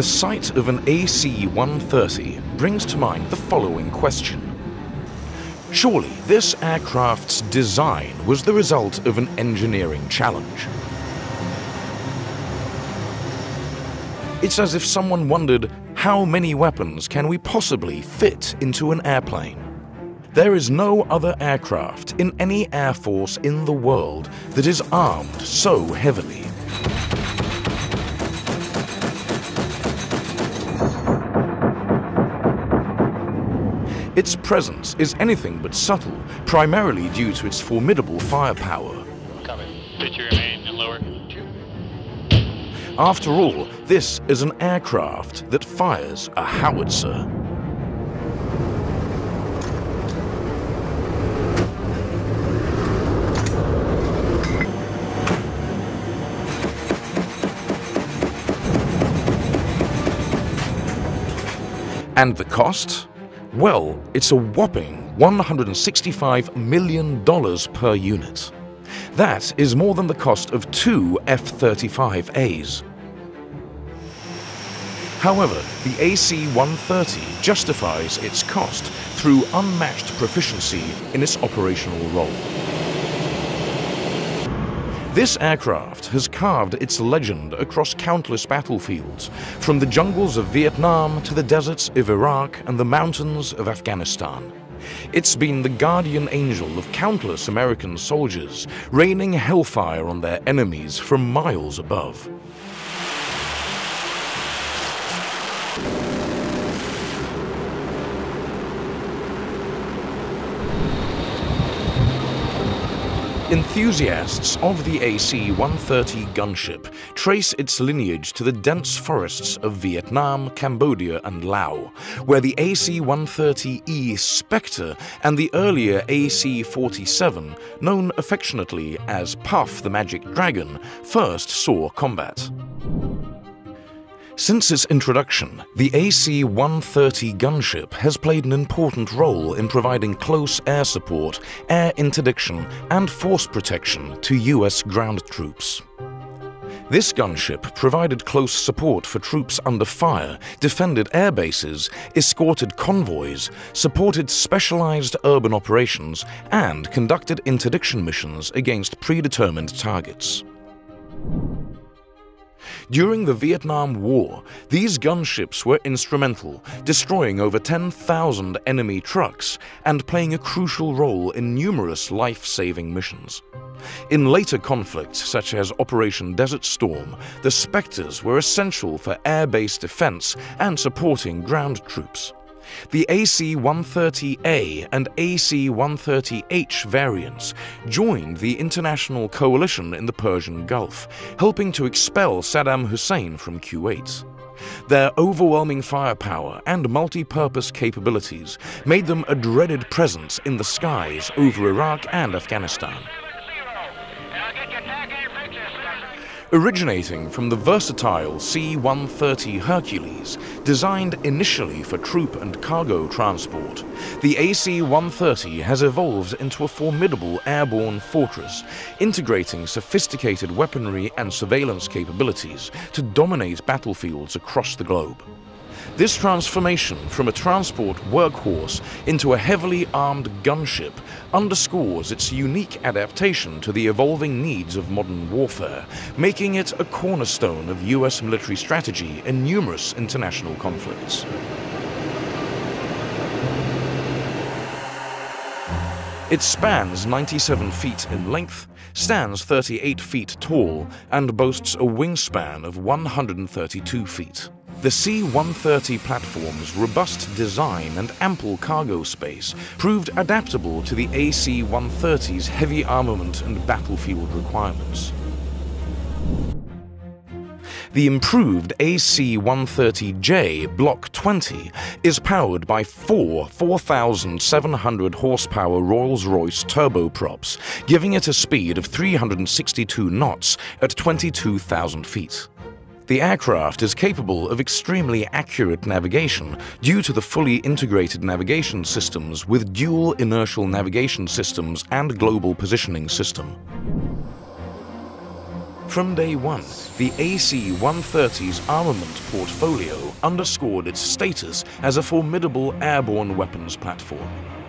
sight of an AC-130 brings to mind the following question. Surely this aircraft's design was the result of an engineering challenge. It's as if someone wondered, how many weapons can we possibly fit into an airplane? There is no other aircraft in any air force in the world that is armed so heavily. Its presence is anything but subtle, primarily due to its formidable firepower. Pitch your main and lower. After all, this is an aircraft that fires a howitzer. And the cost? Well, it's a whopping $165 million per unit. That is more than the cost of 2 F-35As. However, the AC-130 justifies its cost through unmatched proficiency in its operational role. This aircraft has carved its legend across countless battlefields, from the jungles of Vietnam to the deserts of Iraq and the mountains of Afghanistan. It's been the guardian angel of countless American soldiers, raining hellfire on their enemies from miles above. Enthusiasts of the AC-130 gunship trace its lineage to the dense forests of Vietnam, Cambodia and Laos, where the AC-130E Spectre and the earlier AC-47, known affectionately as Puff the Magic Dragon, first saw combat. Since its introduction, the AC-130 gunship has played an important role in providing close air support, air interdiction, and force protection to US ground troops. This gunship provided close support for troops under fire, defended air bases, escorted convoys, supported specialized urban operations, and conducted interdiction missions against predetermined targets. During the Vietnam War, these gunships were instrumental, destroying over 10,000 enemy trucks and playing a crucial role in numerous life-saving missions. In later conflicts, such as Operation Desert Storm, the Spectres were essential for air-based defense and supporting ground troops. The AC-130A and AC-130H variants joined the international coalition in the Persian Gulf, helping to expel Saddam Hussein from Kuwait. Their overwhelming firepower and multi-purpose capabilities made them a dreaded presence in the skies over Iraq and Afghanistan. Originating from the versatile C-130 Hercules, designed initially for troop and cargo transport, the AC-130 has evolved into a formidable airborne fortress, integrating sophisticated weaponry and surveillance capabilities to dominate battlefields across the globe. This transformation from a transport workhorse into a heavily armed gunship underscores its unique adaptation to the evolving needs of modern warfare, making it a cornerstone of US military strategy in numerous international conflicts. It spans 97 feet in length, stands 38 feet tall, and boasts a wingspan of 132 feet. The C-130 platform's robust design and ample cargo space proved adaptable to the AC-130's heavy armament and battlefield requirements. The improved AC-130J Block 20 is powered by four 4,700 horsepower Rolls-Royce turboprops, giving it a speed of 362 knots at 22,000 feet. The aircraft is capable of extremely accurate navigation due to the fully integrated navigation systems with dual inertial navigation systems and global positioning system. From day one, the AC-130's armament portfolio underscored its status as a formidable airborne weapons platform.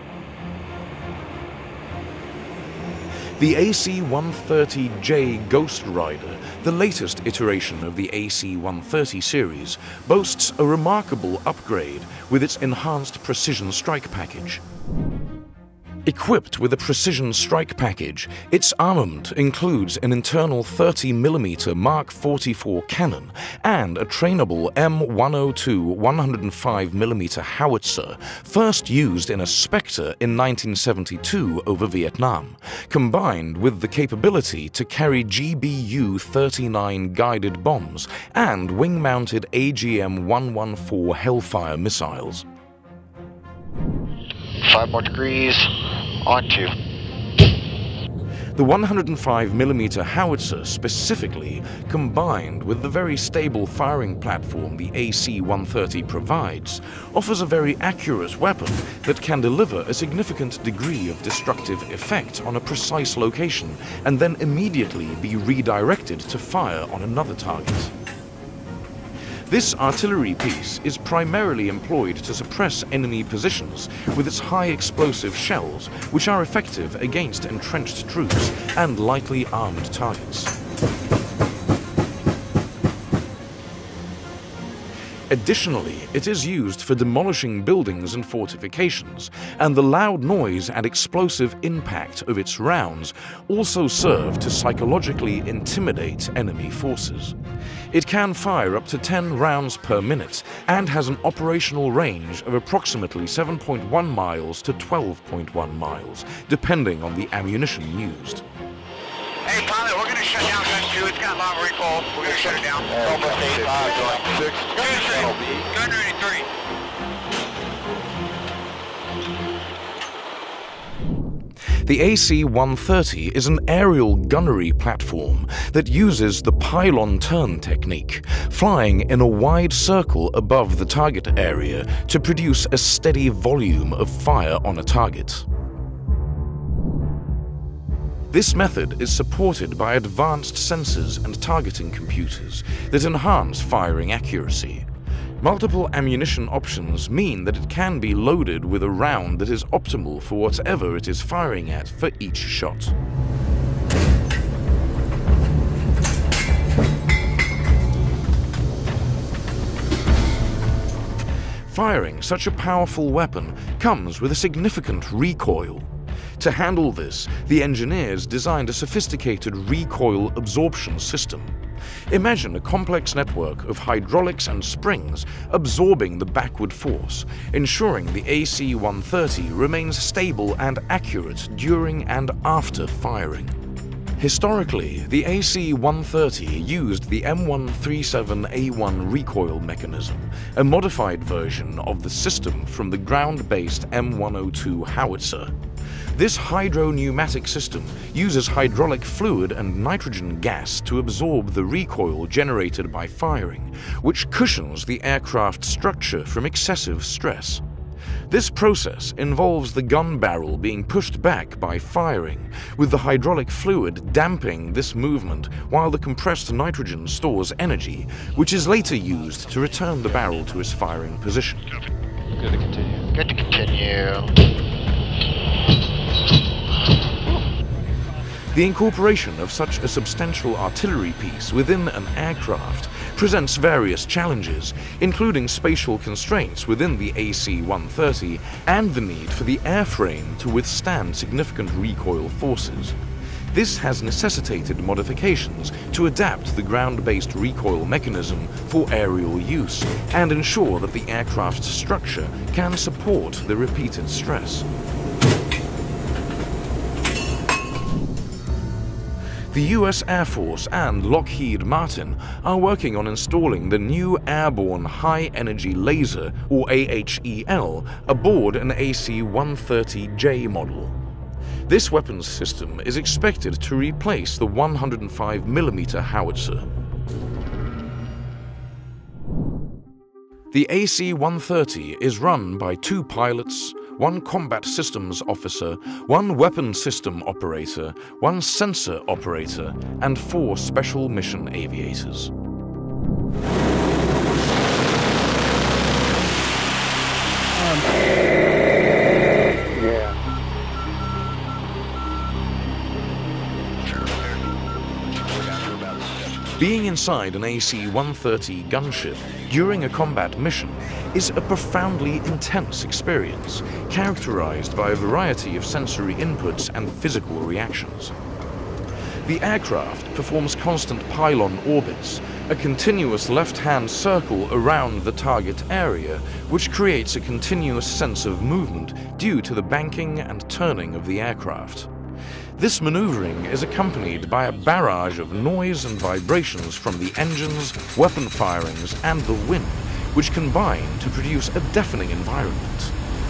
The AC-130J Ghost Rider, the latest iteration of the AC-130 series, boasts a remarkable upgrade with its enhanced precision strike package. Equipped with a precision strike package, its armament includes an internal 30mm Mark 44 cannon and a trainable M102 105mm Howitzer, first used in a Spectre in 1972 over Vietnam, combined with the capability to carry GBU-39 guided bombs and wing-mounted AGM-114 Hellfire missiles. 5 more degrees, on to. The 105mm Howitzer specifically, combined with the very stable firing platform the AC-130 provides, offers a very accurate weapon that can deliver a significant degree of destructive effect on a precise location and then immediately be redirected to fire on another target. This artillery piece is primarily employed to suppress enemy positions with its high explosive shells, which are effective against entrenched troops and lightly armed targets. Additionally, it is used for demolishing buildings and fortifications, and the loud noise and explosive impact of its rounds also serve to psychologically intimidate enemy forces. It can fire up to 10 rounds per minute and has an operational range of approximately 7.1 miles to 12.1 miles, depending on the ammunition used. Hey, pilot, we're going to shut down gun 2. It's got a lot of recoil. We're going to shut it down. Almost 85, going 6. Gun ready 3. The AC-130 is an aerial gunnery platform that uses the pylon turn technique, flying in a wide circle above the target area to produce a steady volume of fire on a target. This method is supported by advanced sensors and targeting computers that enhance firing accuracy. Multiple ammunition options mean that it can be loaded with a round that is optimal for whatever it is firing at for each shot. Firing such a powerful weapon comes with a significant recoil. To handle this, the engineers designed a sophisticated recoil absorption system. Imagine a complex network of hydraulics and springs absorbing the backward force, ensuring the AC-130 remains stable and accurate during and after firing. Historically, the AC-130 used the M137A1 recoil mechanism, a modified version of the system from the ground-based M102 Howitzer. This hydro-pneumatic system uses hydraulic fluid and nitrogen gas to absorb the recoil generated by firing, which cushions the aircraft structure from excessive stress. This process involves the gun barrel being pushed back by firing, with the hydraulic fluid damping this movement while the compressed nitrogen stores energy, which is later used to return the barrel to its firing position. Good to continue. Good to continue. The incorporation of such a substantial artillery piece within an aircraft presents various challenges, including spatial constraints within the AC-130 and the need for the airframe to withstand significant recoil forces. This has necessitated modifications to adapt the ground-based recoil mechanism for aerial use and ensure that the aircraft's structure can support the repeated stress. The US Air Force and Lockheed Martin are working on installing the new Airborne High Energy Laser, or AHEL, aboard an AC-130J model. This weapons system is expected to replace the 105mm Howitzer. The AC-130 is run by 2 pilots, 1 combat systems officer, 1 weapon system operator, 1 sensor operator, and 4 special mission aviators. Being inside an AC-130 gunship during a combat mission is a profoundly intense experience, characterized by a variety of sensory inputs and physical reactions. The aircraft performs constant pylon orbits, a continuous left-hand circle around the target area, which creates a continuous sense of movement due to the banking and turning of the aircraft. This maneuvering is accompanied by a barrage of noise and vibrations from the engines, weapon firings, and the wind, which combine to produce a deafening environment.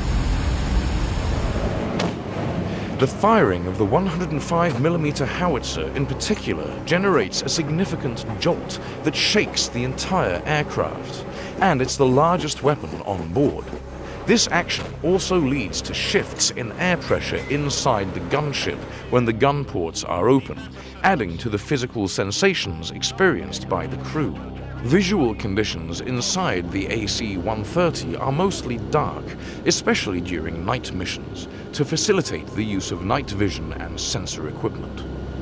The firing of the 105mm Howitzer in particular generates a significant jolt that shakes the entire aircraft, and it's the largest weapon on board. This action also leads to shifts in air pressure inside the gunship when the gun ports are open, adding to the physical sensations experienced by the crew. Visual conditions inside the AC-130 are mostly dark, especially during night missions, to facilitate the use of night vision and sensor equipment.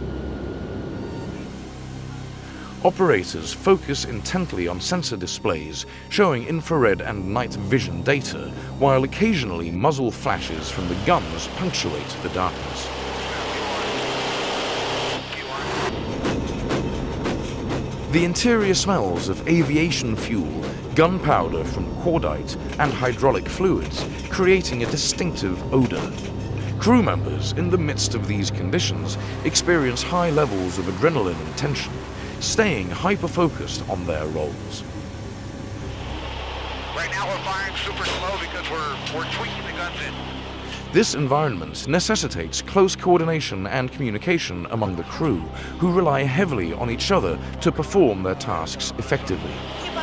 Operators focus intently on sensor displays showing infrared and night vision data, while occasionally muzzle flashes from the guns punctuate the darkness. The interior smells of aviation fuel, gunpowder from cordite, and hydraulic fluids, creating a distinctive odor. Crew members in the midst of these conditions experience high levels of adrenaline and tension, staying hyper-focused on their roles. Right now we're firing super slow because we're tweaking the guns in. This environment necessitates close coordination and communication among the crew, who rely heavily on each other to perform their tasks effectively.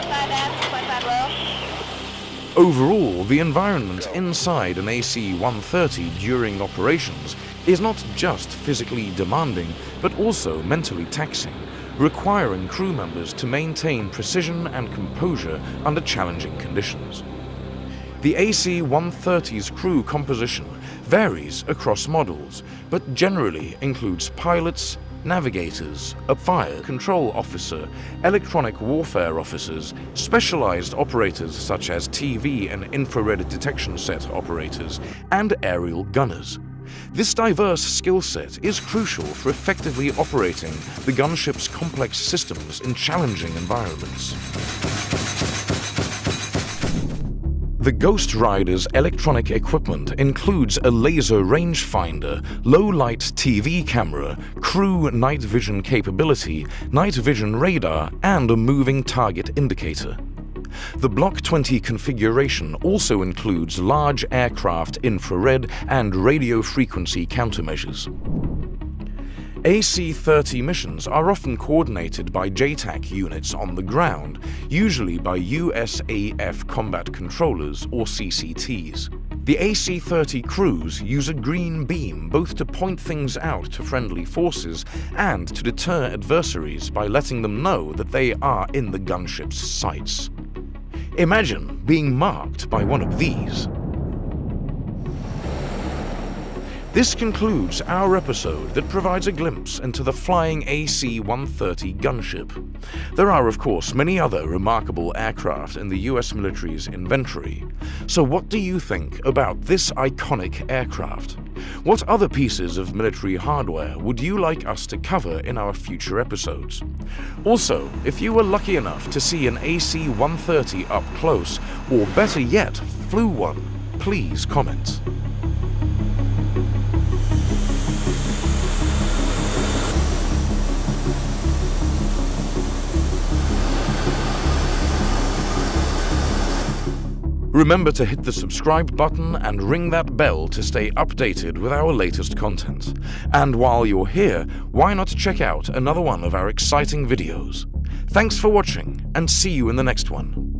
Overall, the environment inside an AC-130 during operations is not just physically demanding, but also mentally taxing, requiring crew members to maintain precision and composure under challenging conditions. The AC-130's crew composition varies across models, but generally includes pilots, navigators, a fire control officer, electronic warfare officers, specialized operators such as TV and infrared detection set operators, and aerial gunners. This diverse skill set is crucial for effectively operating the gunship's complex systems in challenging environments. The Ghost Rider's electronic equipment includes a laser rangefinder, low-light TV camera, crew night vision capability, night vision radar, and a moving target indicator. The Block 20 configuration also includes large aircraft infrared and radio frequency countermeasures. AC-30 missions are often coordinated by JTAC units on the ground, usually by USAF combat controllers or CCTs. The AC-30 crews use a green beam both to point things out to friendly forces and to deter adversaries by letting them know that they are in the gunship's sights. Imagine being marked by one of these. This concludes our episode that provides a glimpse into the flying AC-130 gunship. There are, of course, many other remarkable aircraft in the US military's inventory. So what do you think about this iconic aircraft? What other pieces of military hardware would you like us to cover in our future episodes? Also, if you were lucky enough to see an AC-130 up close, or better yet, flew one, please comment. Remember to hit the subscribe button and ring that bell to stay updated with our latest content. And while you're here, why not check out another one of our exciting videos? Thanks for watching, and see you in the next one.